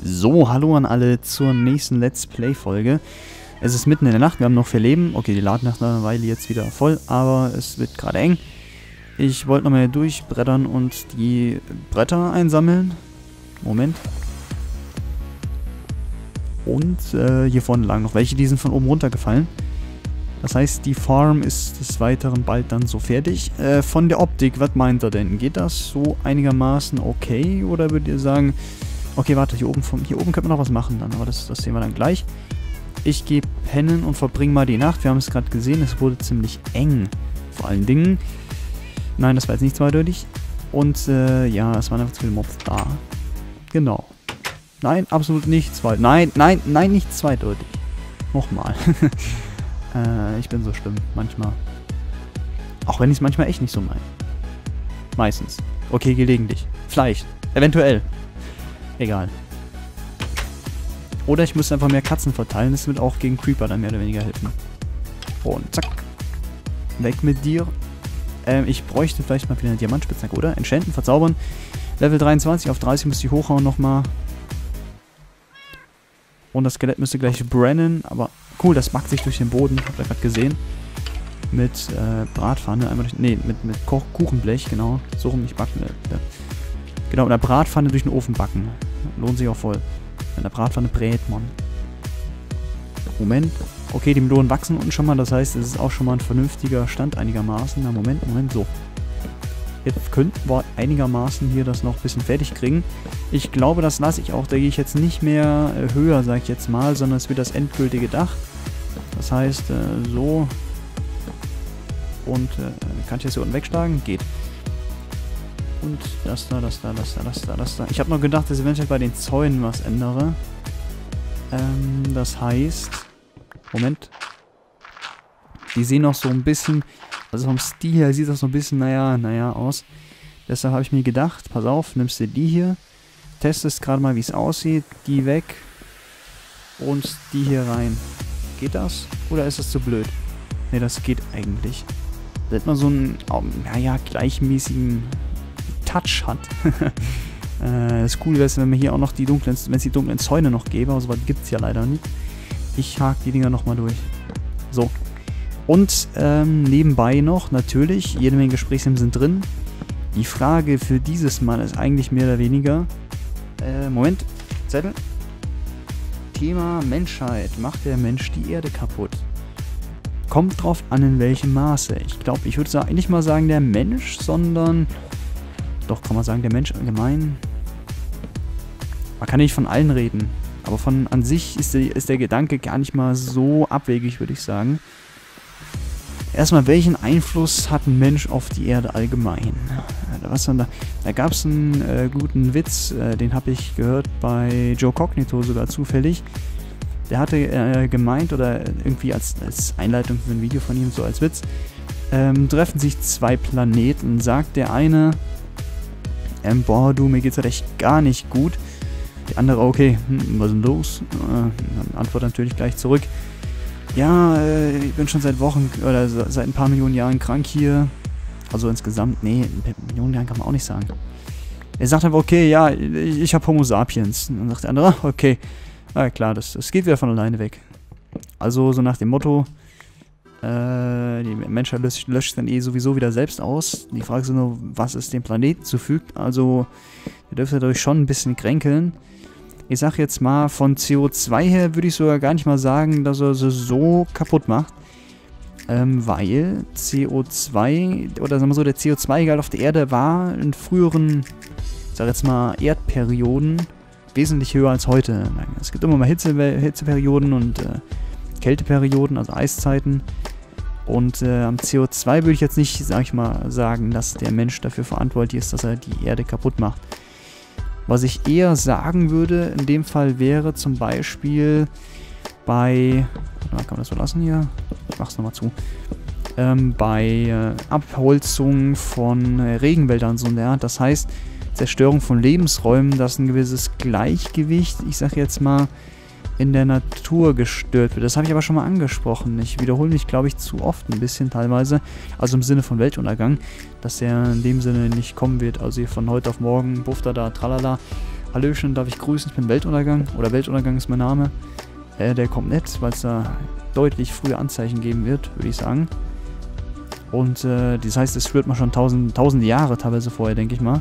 So, hallo an alle zur nächsten Let's Play-Folge. Es ist mitten in der Nacht, wir haben noch 4 Leben. Okay, die laden nach einer Weile jetzt wieder voll, aber es wird gerade eng. Ich wollte nochmal durchbrettern und die Bretter einsammeln. Moment. Und hier vorne lagen noch welche, die sind von oben runtergefallen. Das heißt, die Farm ist des Weiteren bald dann so fertig. Von der Optik, was meint ihr denn? Geht das so einigermaßen okay? Oder würdet ihr sagen, okay, warte, hier oben könnte man noch was machen dann, aber das sehen wir dann gleich. Ich gehe pennen und verbringe mal die Nacht. Wir haben es gerade gesehen, es wurde ziemlich eng. Vor allen Dingen. Nein, das war jetzt nicht zweideutig. Und ja, es waren einfach zu viele Mobs da. Genau. Nein, absolut nicht zweideutig. Nein, nicht zweideutig. Nochmal. Ich bin so schlimm, manchmal. Auch wenn ich es manchmal echt nicht so meine. Meistens. Okay, gelegentlich. Vielleicht. Eventuell. Egal. Oder ich müsste einfach mehr Katzen verteilen. Das wird auch gegen Creeper dann mehr oder weniger helfen. Und zack. Weg mit dir. Ich bräuchte vielleicht mal wieder eine Diamantspitzhacke, oder? Enchanten, verzaubern. Level 23 auf 30 müsste ich hochhauen nochmal. Und das Skelett müsste gleich brennen. Aber cool, das backt sich durch den Boden. Habt ihr gerade gesehen. Mit Bratpfanne. Einmal durch, nee, mit Kuchenblech, genau. So rum nicht backen. Genau, in der Bratpfanne durch den Ofen backen. Lohnt sich auch voll. In der Bratpfanne brät man. Moment. Okay, die Melonen wachsen unten schon mal. Das heißt, es ist auch schon mal ein vernünftiger Stand einigermaßen. Na, Moment, so. Jetzt könnten wir einigermaßen hier das noch ein bisschen fertig kriegen. Ich glaube, das lasse ich auch. Da gehe ich jetzt nicht mehr höher, sage ich jetzt mal, sondern es wird das endgültige Dach. Das heißt, so. Und kann ich das hier unten wegschlagen? Geht. Und das da. Ich habe noch gedacht, dass ich eventuell bei den Zäunen was ändere. Das heißt... Moment. Die sehen noch so ein bisschen... Also vom Stil her sieht das so ein bisschen, naja aus. Deshalb habe ich mir gedacht, pass auf, nimmst du die hier. Testest gerade mal, wie es aussieht. Die weg. Und die hier rein. Geht das? Oder ist das zu blöd? Ne, das geht eigentlich. Da hat man so einen, gleichmäßigen... Touch hat. Das Coole wäre es, wenn wir hier auch noch die dunklen Zäune noch gäbe, aber sowas gibt es ja leider nicht. Ich hake die Dinger nochmal durch. So. Und nebenbei noch, natürlich, jede Menge Gesprächsthemen sind drin. Die Frage für dieses Mal ist eigentlich mehr oder weniger... Moment. Zettel. Thema Menschheit. Macht der Mensch die Erde kaputt? Kommt drauf an, in welchem Maße. Ich glaube, ich würde nicht mal sagen der Mensch, sondern... Doch, kann man sagen, der Mensch allgemein. Man kann nicht von allen reden. Aber von an sich ist der Gedanke gar nicht mal so abwegig, würde ich sagen. Erstmal, welchen Einfluss hat ein Mensch auf die Erde allgemein? Da gab es einen guten Witz, den habe ich gehört bei Joe Cognito sogar zufällig. Der hatte gemeint, oder irgendwie als Einleitung für ein Video von ihm, so als Witz, treffen sich 2 Planeten, sagt der eine... boah, du, mir geht's halt echt gar nicht gut. Die andere, okay, was ist denn los? Dann antwortet natürlich gleich zurück. Ja, ich bin schon seit Wochen oder seit ein paar Millionen Jahren krank hier. Also insgesamt, nee, Millionen Jahren kann man auch nicht sagen. Er sagt einfach, okay, ja, ich habe Homo sapiens. Und dann sagt der andere, okay, na klar, das geht wieder von alleine weg. Also so nach dem Motto, die Menschheit löscht dann sowieso wieder selbst aus. Die Frage ist nur, was es dem Planeten zufügt. Also, ihr dürft dadurch schon ein bisschen kränkeln. Ich sag jetzt mal, von CO2 her würde ich sogar gar nicht mal sagen, dass er sie so kaputt macht. Weil CO2, oder sagen wir so, der CO2-Gehalt auf der Erde war in früheren, ich sag jetzt mal, Erdperioden wesentlich höher als heute. Es gibt immer mal Hitzeperioden und Kälteperioden, also Eiszeiten. Und am CO2 würde ich jetzt nicht, sag ich mal, sagen, dass der Mensch dafür verantwortlich ist, dass er die Erde kaputt macht. Was ich eher sagen würde, in dem Fall wäre zum Beispiel bei... Kann man das so lassen hier? Ich mach's nochmal zu. Bei Abholzung von Regenwäldern so in der Art. Das heißt, Zerstörung von Lebensräumen, dass ein gewisses Gleichgewicht, ich sag jetzt mal, in der Natur gestört wird. Das habe ich aber schon mal angesprochen. Ich wiederhole mich, glaube ich, zu oft ein bisschen teilweise. Also im Sinne von Weltuntergang, dass der in dem Sinne nicht kommen wird. Also hier von heute auf morgen, Buff da, tralala. Hallöchen, darf ich grüßen, ich bin Weltuntergang, oder Weltuntergang ist mein Name. Der kommt nicht, weil es da deutlich früher Anzeichen geben wird, würde ich sagen. Und das heißt, es spürt man schon tausende Jahre teilweise vorher, denke ich mal.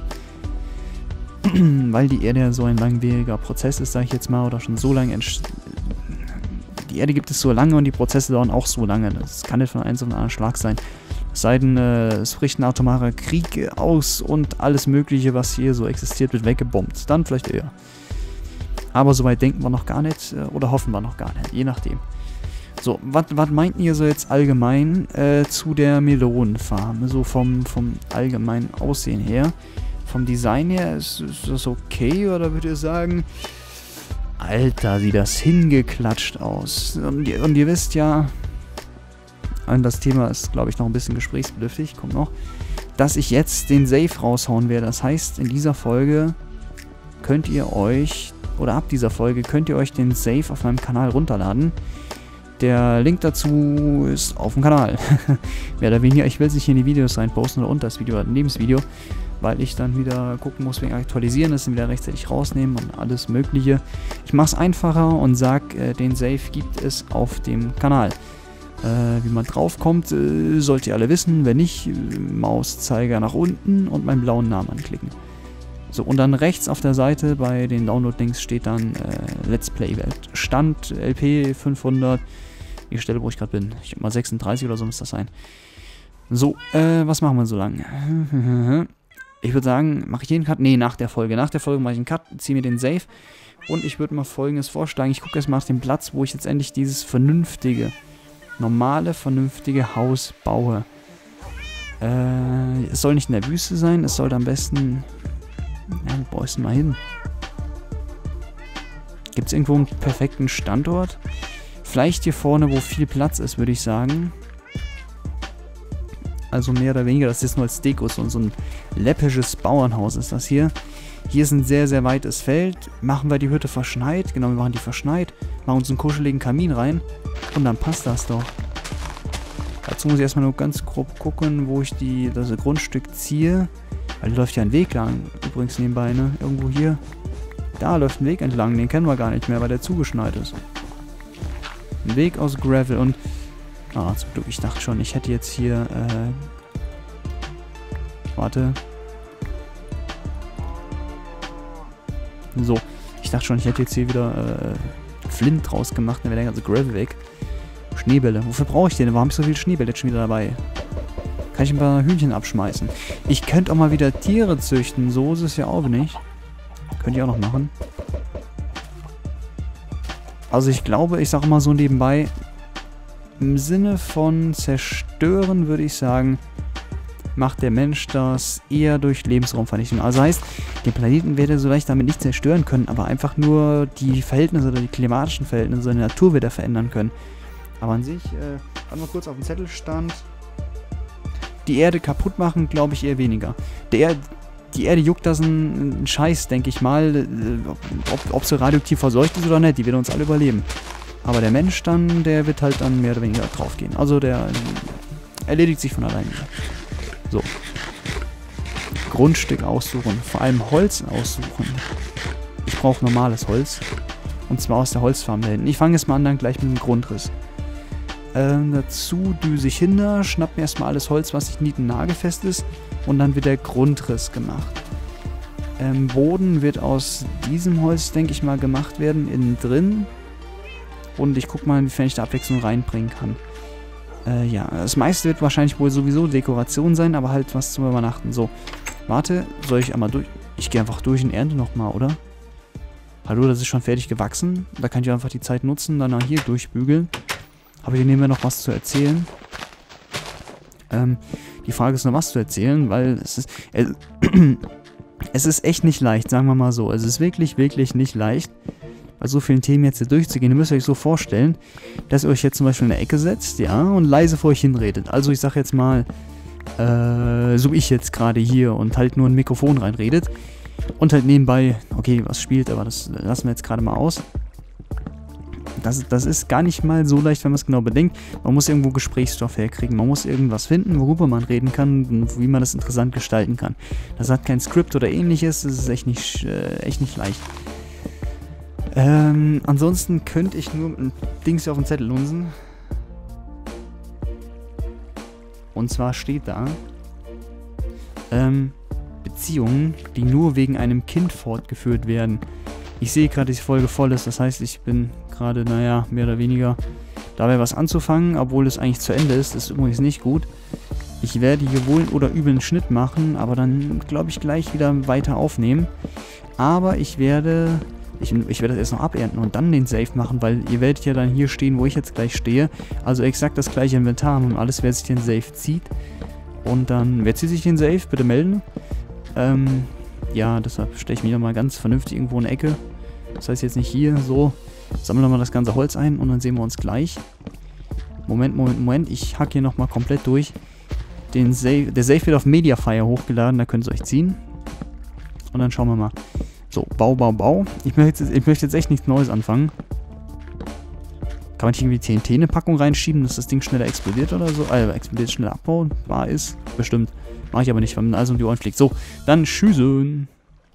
Weil die Erde ja so ein langwieriger Prozess ist, sage ich jetzt mal, oder schon so lange die Erde gibt es so lange und die Prozesse dauern auch so lange. Das kann nicht von einem auf den anderen Schlag sein. Es sei denn, es bricht ein atomarer Krieg aus und alles Mögliche, was hier so existiert, wird weggebombt. Dann vielleicht eher. Aber soweit denken wir noch gar nicht oder hoffen wir noch gar nicht, je nachdem. So, was meint ihr so jetzt allgemein zu der Melonenfarm? So vom allgemeinen Aussehen her. Vom Design her, ist das okay oder würdet ihr sagen, Alter, sieht das hingeklatscht aus. Und ihr wisst ja, das Thema ist, glaube ich, noch ein bisschen gesprächsbedürftig, kommt noch, dass ich jetzt den Save raushauen werde. Das heißt, in dieser Folge könnt ihr euch, oder ab dieser Folge könnt ihr euch den Save auf meinem Kanal runterladen. Der Link dazu ist auf dem Kanal. Mehr oder weniger, ich will es nicht in die Videos reinposten oder unter das Video oder neben das Video, weil ich dann wieder gucken muss wegen Aktualisieren, das dann wieder rechtzeitig rausnehmen und alles Mögliche. Ich mache es einfacher und sage, den Save gibt es auf dem Kanal. Wie man drauf kommt, sollt ihr alle wissen. Wenn nicht, Mauszeiger nach unten und meinen blauen Namen anklicken. So, und dann rechts auf der Seite bei den Download-Links steht dann Let's Play Welt. Stand LP 500, die Stelle, wo ich gerade bin. Ich denke mal 36 oder so muss das sein. So, was machen wir so lange? Ich würde sagen, mache ich jeden Cut? Nee, nach der Folge. Nach der Folge mache ich einen Cut, ziehe mir den Save. Und ich würde mal Folgendes vorschlagen. Ich gucke erstmal nach dem Platz, wo ich jetzt endlich dieses normale, vernünftige Haus baue. Es soll nicht in der Wüste sein. Es sollte am besten... Ja, wo baue ich denn mal hin? Gibt es irgendwo einen perfekten Standort? Vielleicht hier vorne, wo viel Platz ist, würde ich sagen. Also mehr oder weniger, das ist nur als Deko, so ein läppisches Bauernhaus ist das hier. Hier ist ein sehr, sehr weites Feld. Machen wir die Hütte verschneit. Genau, wir machen die verschneit. Machen uns einen kuscheligen Kamin rein. Und dann passt das doch. Dazu muss ich erstmal nur ganz grob gucken, wo ich das Grundstück ziehe. Weil da läuft ja ein Weg lang. Übrigens nebenbei, ne? Irgendwo hier. Da läuft ein Weg entlang. Den kennen wir gar nicht mehr, weil der zugeschneit ist. Ein Weg aus Gravel und... Ah, zum Glück, ich dachte schon, ich hätte jetzt hier, warte. So, ich dachte schon, ich hätte jetzt hier wieder, Flint draus gemacht, dann wäre der ganze Gravel weg. Schneebälle, wofür brauche ich denn? Warum habe ich so viel Schneebälle jetzt schon wieder dabei? Kann ich ein paar Hühnchen abschmeißen? Ich könnte auch mal wieder Tiere züchten, so ist es ja auch nicht. Könnte ich auch noch machen. Also ich glaube, ich sage mal so nebenbei, im Sinne von zerstören würde ich sagen, macht der Mensch das eher durch Lebensraumvernichtung. Also heißt, den Planeten wird er so leicht damit nicht zerstören können, aber einfach nur die Verhältnisse oder die klimatischen Verhältnisse in der Natur wieder verändern können. Aber an sich, mal kurz auf dem Zettel stand, die Erde kaputt machen, glaube ich eher weniger. Die Erde juckt das ein Scheiß, denke ich mal, ob sie radioaktiv verseucht ist oder nicht, die wird uns alle überleben. Aber der Mensch dann, der wird halt dann mehr oder weniger drauf gehen. Also der erledigt sich von alleine. So. Grundstück aussuchen. Vor allem Holz aussuchen. Ich brauche normales Holz. Und zwar aus der Holzfarm da hinten. Ich fange jetzt mal an, dann gleich mit dem Grundriss. Dazu düse ich hinter, schnapp mir erstmal alles Holz, was nicht nieten-nagelfest ist. Und dann wird der Grundriss gemacht. Boden wird aus diesem Holz, denke ich mal, gemacht werden. Innen drin. Und ich gucke mal, inwiefern ich da Abwechslung reinbringen kann. Ja, das meiste wird wahrscheinlich wohl sowieso Dekoration sein, aber halt was zum Übernachten. So, warte, soll ich einmal durch? Ich gehe einfach durch und ernte nochmal, oder? Hallo, das ist schon fertig gewachsen. Da kann ich einfach die Zeit nutzen, dann hier durchbügeln. Aber hier nehmen wir noch was zu erzählen. Die Frage ist nur, was zu erzählen, weil es ist... es ist echt nicht leicht, sagen wir mal so. Es ist wirklich, wirklich nicht leicht, bei so vielen Themen jetzt hier durchzugehen. Ihr müsst euch so vorstellen, dass ihr euch jetzt zum Beispiel in der Ecke setzt, ja, und leise vor euch hinredet. Also ich sag jetzt mal, so wie ich jetzt gerade hier und halt nur ein Mikrofon reinredet und halt nebenbei, okay, was spielt, aber das lassen wir jetzt gerade mal aus. das ist gar nicht mal so leicht, wenn man es genau bedenkt. Man muss irgendwo Gesprächsstoff herkriegen. Man muss irgendwas finden, worüber man reden kann und wie man das interessant gestalten kann. Das hat kein Skript oder ähnliches. Das ist echt nicht leicht. Ansonsten könnte ich nur ein Dings auf den Zettel lunsen. Und zwar steht da, Beziehungen, die nur wegen einem Kind fortgeführt werden. Ich sehe gerade, dass die Folge voll ist, das heißt, ich bin gerade, naja, mehr oder weniger dabei was anzufangen, obwohl es eigentlich zu Ende ist. Das ist übrigens nicht gut. Ich werde hier wohl oder übel einen Schnitt machen, aber dann, glaube ich, gleich wieder weiter aufnehmen. Aber ich werde das erst noch abernten und dann den Save machen, weil ihr werdet ja dann hier stehen, wo ich jetzt gleich stehe. Also exakt das gleiche Inventar haben und alles, wer sich den Save zieht. Und dann, wer zieht sich den Save? Bitte melden. Ja, deshalb stelle ich mich nochmal ganz vernünftig irgendwo in eine Ecke. Das heißt jetzt nicht hier, so. Sammeln wir mal das ganze Holz ein und dann sehen wir uns gleich. Moment. Ich hack hier nochmal komplett durch. Der Save wird auf Mediafire hochgeladen, da könnt ihr euch ziehen. Und dann schauen wir mal. So, Bau. Ich möchte jetzt echt nichts Neues anfangen. Kann man hier irgendwie TNT in eine Packung reinschieben, dass das Ding schneller explodiert oder so? Explodiert, schneller abbaubar ist? Bestimmt. Mache ich aber nicht, weil mir alles um die Ohren fliegt. So, dann tschüssen.